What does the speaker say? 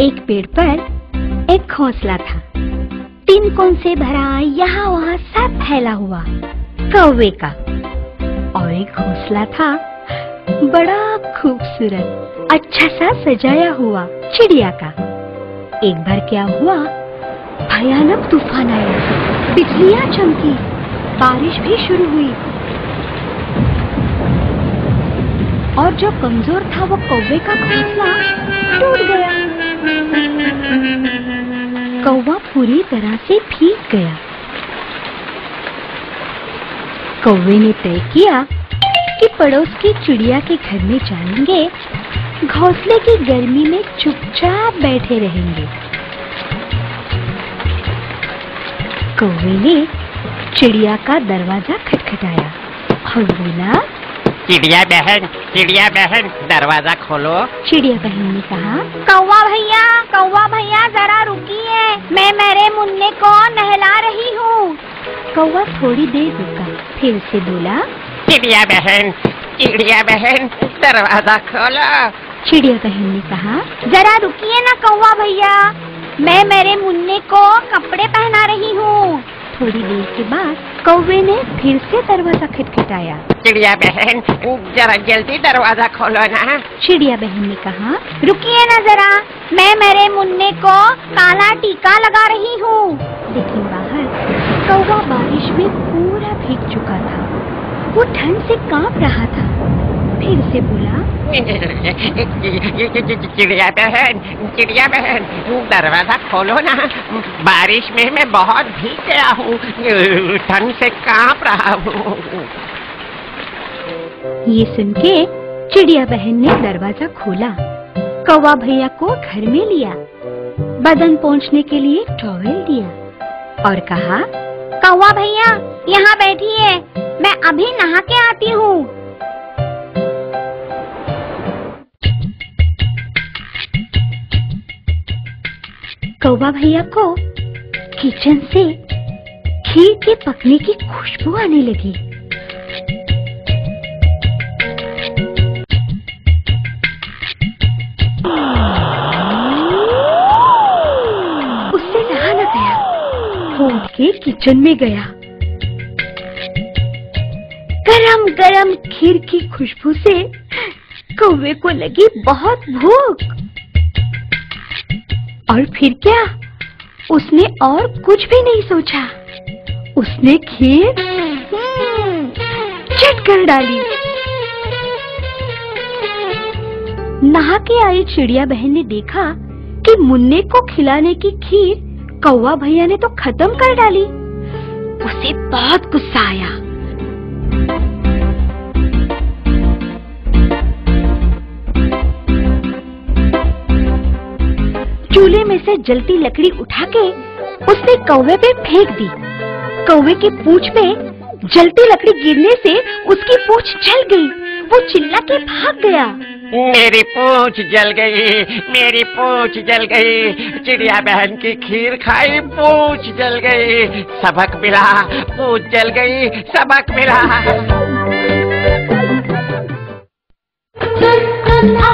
एक पेड़ पर एक घोंसला था। तिनकों से भरा यहाँ वहाँ सब फैला हुआ कौवे का। और एक घोंसला था बड़ा खूबसूरत, अच्छा सा सजाया हुआ चिड़िया का। एक बार क्या हुआ, भयानक तूफान आया, बिजलियां चमकी, बारिश भी शुरू हुई और जो कमजोर था वो कौवे का घोंसला टूट गया। कौवा पूरी तरह से भीग गया। कौवे ने तय किया कि पड़ोस की चिड़िया के घर में जाएंगे, घोंसले की गर्मी में चुपचाप बैठे रहेंगे। कौवे ने चिड़िया का दरवाजा खटखटाया और बोला, चिड़िया बहन दरवाजा खोलो। चिड़िया बहन ने कहा, कौवा भैया जरा रुकिए, मैं मेरे मुन्ने को नहला रही हूँ। कौवा थोड़ी देर रुका, फिर से बोला, चिड़िया बहन दरवाजा खोलो। चिड़िया बहन ने कहा, जरा रुकिए ना कौवा भैया, मैं मेरे मुन्ने को कपड़े पहना रही हूँ। थोड़ी देर के बाद कौवे ने फिर से दरवाजा खटखटाया। चिड़िया बहन जरा जल्दी दरवाजा खोलो ना। चिड़िया बहन ने कहा, रुकिए ना जरा, मैं मेरे मुन्ने को काला टीका लगा रही हूँ। लेकिन बाहर कौवा बारिश में पूरा भीग चुका था, वो ठंड से कांप रहा था। फिर से बोला, चिड़िया बहन दरवाजा खोलो ना, बारिश में मैं बहुत भीग गया हूँ, ठंड से कांप रहा हूँ। ये सुन के चिड़िया बहन ने दरवाजा खोला, कौवा भैया को घर में लिया, बदन पोंछने के लिए टॉवेल दिया और कहा, कौवा भैया यहाँ बैठिए, मैं अभी नहा के आती हूँ। कौवा भैया को किचन से खीर के पकने की खुशबू आने लगी। उससे नहा न गया, वो उठ के किचन में गया। गरम गरम खीर की खुशबू से कौवे को लगी बहुत भूख। और फिर क्या, उसने और कुछ भी नहीं सोचा, उसने खीर चट कर डाली। नहा के आई चिड़िया बहन ने देखा कि मुन्ने को खिलाने की खीर कौवा भैया ने तो खत्म कर डाली। उसे बहुत गुस्सा आया। चूल्हे में से जलती लकड़ी उठा के उसने कौवे पे फेंक दी। कौवे की पूंछ पे जलती लकड़ी गिरने से उसकी पूंछ जल गई। वो चिल्ला के भाग गया। मेरी पूंछ जल गई, चिड़िया बहन की खीर खाई, पूंछ जल गई, सबक मिला, पूंछ जल गई, सबक मिला।